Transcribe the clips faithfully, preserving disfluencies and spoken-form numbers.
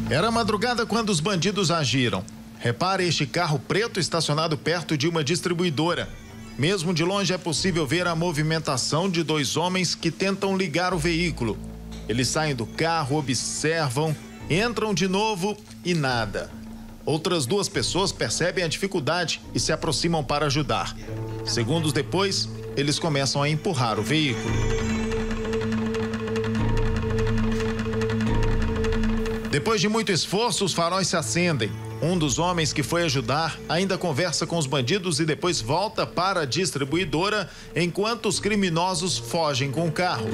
Era madrugada quando os bandidos agiram. Repare este carro preto estacionado perto de uma distribuidora. Mesmo de longe é possível ver a movimentação de dois homens que tentam ligar o veículo. Eles saem do carro, observam, entram de novo e nada. Outras duas pessoas percebem a dificuldade e se aproximam para ajudar. Segundos depois, eles começam a empurrar o veículo. Depois de muito esforço, os faróis se acendem. Um dos homens que foi ajudar ainda conversa com os bandidos e depois volta para a distribuidora, enquanto os criminosos fogem com o carro.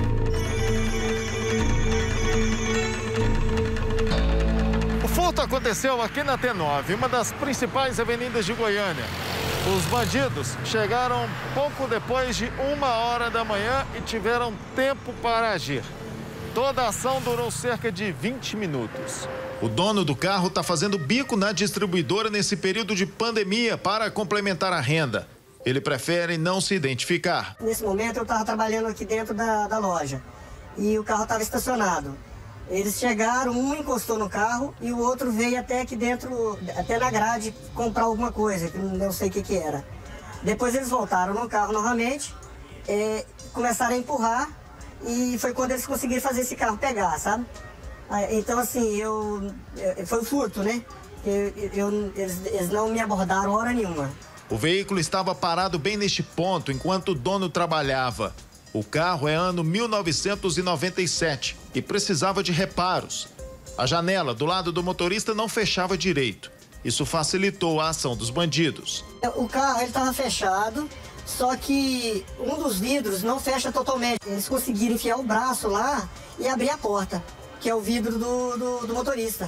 O furto aconteceu aqui na T nove, uma das principais avenidas de Goiânia. Os bandidos chegaram pouco depois de uma hora da manhã e tiveram tempo para agir. Toda a ação durou cerca de vinte minutos. O dono do carro está fazendo bico na distribuidora nesse período de pandemia para complementar a renda. Ele prefere não se identificar. Nesse momento eu estava trabalhando aqui dentro da, da loja e o carro estava estacionado. Eles chegaram, um encostou no carro e o outro veio até aqui dentro, até na grade, comprar alguma coisa, que não sei o que que era. Depois eles voltaram no carro novamente, é, começaram a empurrar. E foi quando eles conseguiram fazer esse carro pegar, sabe? Então, assim, eu... Foi um furto, né? Eu, eu, eles, eles não me abordaram hora nenhuma. O veículo estava parado bem neste ponto enquanto o dono trabalhava. O carro é ano mil novecentos e noventa e sete e precisava de reparos. A janela do lado do motorista não fechava direito. Isso facilitou a ação dos bandidos. O carro estava fechado. Só que um dos vidros não fecha totalmente. Eles conseguiram enfiar o braço lá e abrir a porta, que é o vidro do, do, do motorista,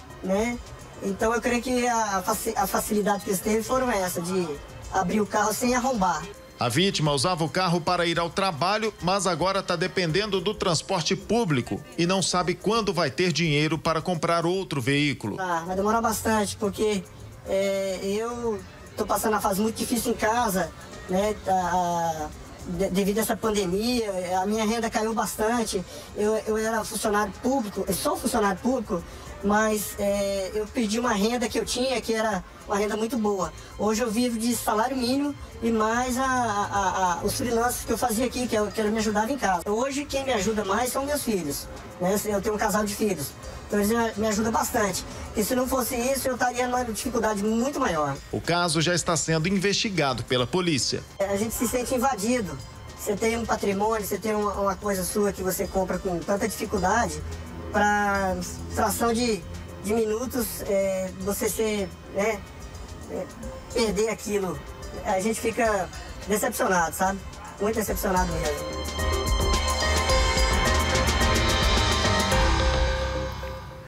né? Então eu creio que a, a facilidade que eles teve foram essa, de abrir o carro sem arrombar. A vítima usava o carro para ir ao trabalho, mas agora está dependendo do transporte público e não sabe quando vai ter dinheiro para comprar outro veículo. Ah, vai demorar bastante, porque é, eu estou passando uma fase muito difícil em casa, né, a, a, devido a essa pandemia, a minha renda caiu bastante. Eu, eu era funcionário público, eu sou funcionário público, mas é, eu perdi uma renda que eu tinha, que era uma renda muito boa. Hoje eu vivo de salário mínimo e mais a, a, a, os freelancers que eu fazia aqui, que eu, que eu me ajudava em casa. Hoje quem me ajuda mais são meus filhos, né? Eu tenho um casal de filhos. Então eles me ajudam bastante. E se não fosse isso, eu estaria numa dificuldade muito maior. O caso já está sendo investigado pela polícia. A gente se sente invadido. Você tem um patrimônio, você tem uma, uma coisa sua que você compra com tanta dificuldade, para fração de, de minutos é, você ser, né, é, perder aquilo. A gente fica decepcionado, sabe? Muito decepcionado mesmo.